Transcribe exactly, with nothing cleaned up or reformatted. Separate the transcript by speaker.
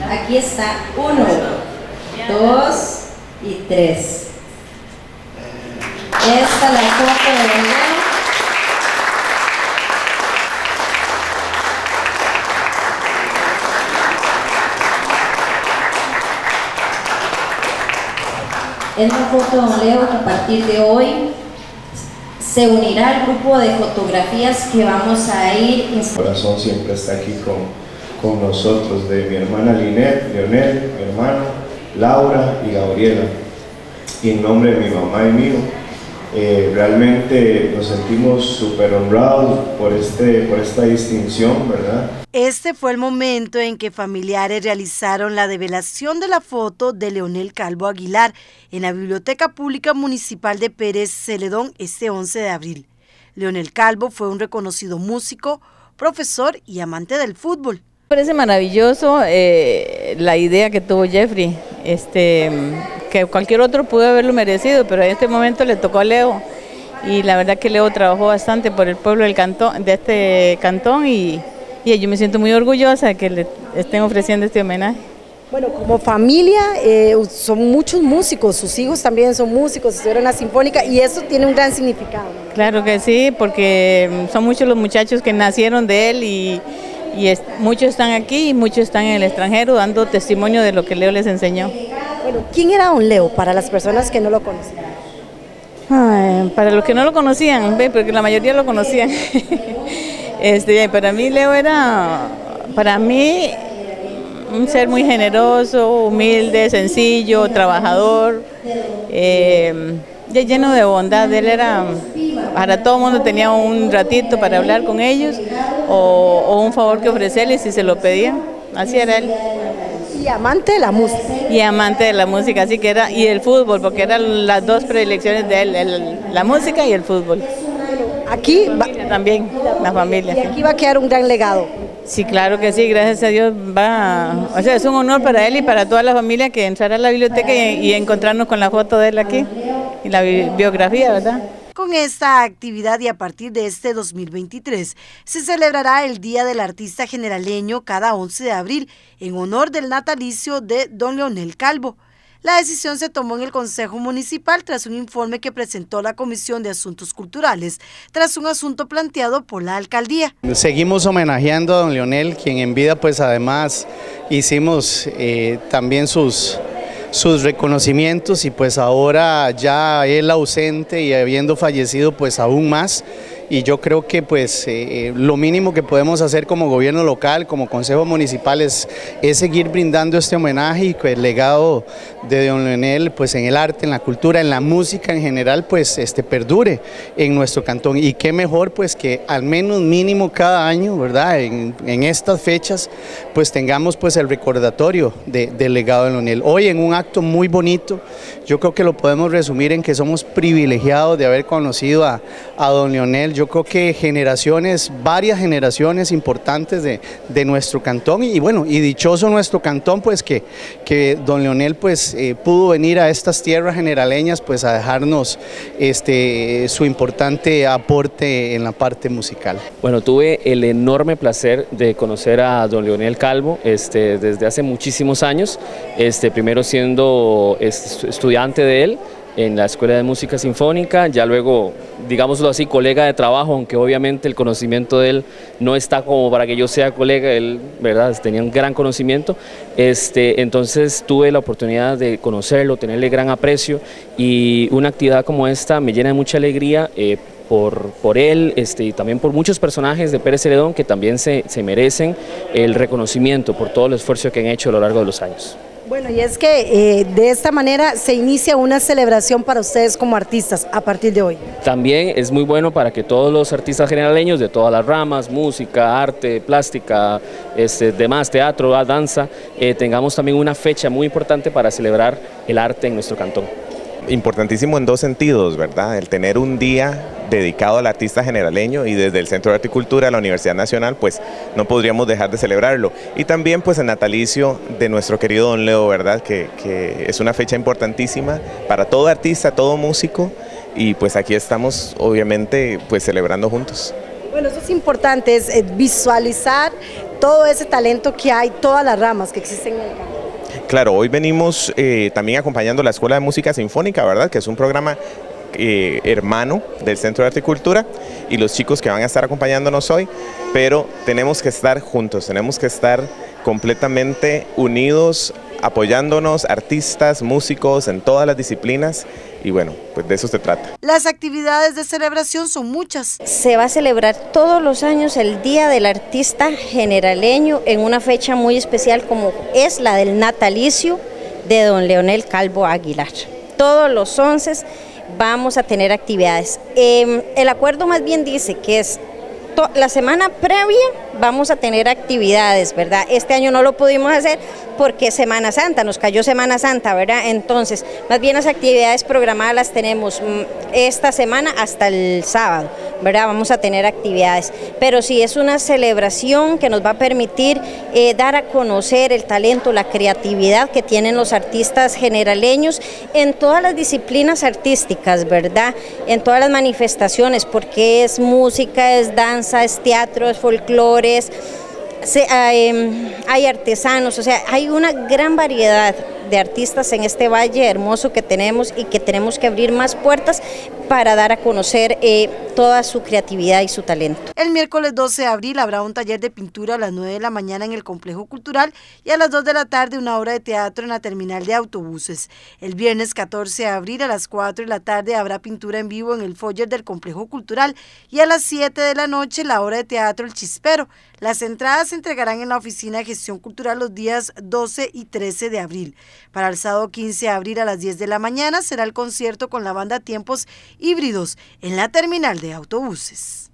Speaker 1: Aquí está, uno, dos y tres. Esta es la foto de Leo. Es la foto de don Leo que a partir de hoy se unirá al grupo de fotografías que vamos a ir.
Speaker 2: El corazón siempre está aquí con, con nosotros, de mi hermana Linet, Leonel, mi hermano, Laura y Gabriela. Y en nombre de mi mamá y mío, eh, realmente nos sentimos súper honrados por, este, por esta distinción, ¿verdad?
Speaker 3: Este fue el momento en que familiares realizaron la develación de la foto de Leonel Calvo Aguilar en la Biblioteca Pública Municipal de Pérez Celedón este once de abril. Leonel Calvo fue un reconocido músico, profesor y amante del fútbol.
Speaker 4: Me parece maravilloso eh, la idea que tuvo Jeffrey, este, que cualquier otro pudo haberlo merecido, pero en este momento le tocó a Leo. Y la verdad que Leo trabajó bastante por el pueblo del cantón, de este cantón y, y yo me siento muy orgullosa de que le estén ofreciendo este homenaje.
Speaker 5: Bueno, como familia eh, son muchos músicos, sus hijos también son músicos, estuvieron en la Sinfónica y eso tiene un gran significado.
Speaker 4: Claro que sí, porque son muchos los muchachos que nacieron de él y, y es, muchos están aquí y muchos están en el extranjero dando testimonio de lo que Leo les enseñó.
Speaker 5: Bueno, ¿quién era don Leo para las personas que no lo conocían?
Speaker 4: Ay, para los que no lo conocían, ve, porque la mayoría lo conocían. este, para mí Leo era, para mí, un ser muy generoso, humilde, sencillo, trabajador, eh, lleno de bondad. Él era, para todo el mundo tenía un ratito para hablar con ellos o, o un favor que ofrecerles si se lo pedían, así era él.
Speaker 5: Y amante de la música.
Speaker 4: Y amante de la música, así que era, y el fútbol, porque eran las dos predilecciones de él, el, la música y el fútbol.
Speaker 5: Aquí va,
Speaker 4: también, la familia.
Speaker 5: Y aquí va a quedar un gran legado.
Speaker 4: Sí, claro que sí, gracias a Dios va, o sea, es un honor para él y para toda la familia que entrar a la biblioteca y, y encontrarnos con la foto de él aquí y la bi biografía, ¿verdad?
Speaker 3: Con esta actividad y a partir de este dos mil veintitrés se celebrará el Día del Artista Generaleño cada once de abril en honor del natalicio de don Leonel Calvo. La decisión se tomó en el Consejo Municipal tras un informe que presentó la Comisión de Asuntos Culturales, tras un asunto planteado por la alcaldía.
Speaker 6: Seguimos homenajeando a don Leonel, quien en vida pues además hicimos eh, también sus, sus reconocimientos y pues ahora ya él ausente y habiendo fallecido pues aún más. Y yo creo que pues eh, lo mínimo que podemos hacer como gobierno local, como consejo municipal es, es seguir brindando este homenaje y que el legado de don Leonel pues en el arte, en la cultura, en la música en general pues este, perdure en nuestro cantón. Y qué mejor pues que al menos mínimo cada año, ¿verdad? En, en estas fechas pues tengamos pues el recordatorio de, del legado de Leonel. Hoy en un acto muy bonito, yo creo que lo podemos resumir en que somos privilegiados de haber conocido a, a don Leonel. Yo creo que generaciones, varias generaciones importantes de, de nuestro cantón y bueno, y dichoso nuestro cantón pues que, que don Leonel pues eh, pudo venir a estas tierras generaleñas pues a dejarnos este, su importante aporte en la parte musical.
Speaker 7: Bueno, tuve el enorme placer de conocer a don Leonel Calvo este, desde hace muchísimos años, este, primero siendo estudiante de él en la Escuela de Música Sinfónica, ya luego, digámoslo así, colega de trabajo, aunque obviamente el conocimiento de él no está como para que yo sea colega, él, ¿verdad?, tenía un gran conocimiento, este, entonces tuve la oportunidad de conocerlo, tenerle gran aprecio y una actividad como esta me llena de mucha alegría eh, por, por él este, y también por muchos personajes de Pérez Celedón que también se, se merecen el reconocimiento por todo el esfuerzo que han hecho a lo largo de los años.
Speaker 5: Bueno, y es que eh, de esta manera se inicia una celebración para ustedes como artistas a partir de hoy.
Speaker 7: También es muy bueno para que todos los artistas generaleños de todas las ramas, música, arte, plástica, este, demás, teatro, danza, eh, tengamos también una fecha muy importante para celebrar el arte en nuestro cantón.
Speaker 8: Importantísimo en dos sentidos, ¿verdad? El tener un día dedicado al artista generaleño y desde el Centro de Arte y Cultura de la Universidad Nacional pues no podríamos dejar de celebrarlo. Y también pues el natalicio de nuestro querido don Leo, ¿verdad? Que, que es una fecha importantísima para todo artista, todo músico y pues aquí estamos obviamente pues celebrando juntos.
Speaker 5: Bueno, eso es importante, es visualizar todo ese talento que hay, todas las ramas que existen en el campo.
Speaker 8: Claro, hoy venimos eh, también acompañando la Escuela de Música Sinfónica, ¿verdad? Que es un programa eh, hermano del Centro de Arte y Cultura, y los chicos que van a estar acompañándonos hoy, pero tenemos que estar juntos, tenemos que estar completamente unidos, apoyándonos, artistas, músicos en todas las disciplinas, y bueno, pues de eso se trata.
Speaker 3: Las actividades de celebración son muchas.
Speaker 1: Se va a celebrar todos los años el Día del Artista Generaleño en una fecha muy especial como es la del natalicio de don Leonel Calvo Aguilar. Todos los once vamos a tener actividades. Eh, el acuerdo más bien dice que es la semana previa vamos a tener actividades, ¿verdad? Este año no lo pudimos hacer porque Semana Santa, nos cayó Semana Santa, ¿verdad? Entonces, más bien las actividades programadas las tenemos esta semana hasta el sábado, ¿verdad? Vamos a tener actividades, pero sí es una celebración que nos va a permitir eh, dar a conocer el talento, la creatividad que tienen los artistas generaleños en todas las disciplinas artísticas, ¿verdad? En todas las manifestaciones, porque es música, es danza, es teatro, es folclore, Se, hay, hay artesanos, o sea, hay una gran variedad de artistas en este valle hermoso que tenemos y que tenemos que abrir más puertas para dar a conocer eh, toda su creatividad y su talento.
Speaker 3: El miércoles doce de abril habrá un taller de pintura a las nueve de la mañana en el Complejo Cultural y a las dos de la tarde una obra de teatro en la terminal de autobuses. El viernes catorce de abril a las cuatro de la tarde habrá pintura en vivo en el foyer del Complejo Cultural y a las siete de la noche la obra de teatro El Chispero. Las entradas se entregarán en la Oficina de Gestión Cultural los días doce y trece de abril. Para el sábado quince de abril a las diez de la mañana será el concierto con la banda Tiempos Híbridos en la terminal de autobuses.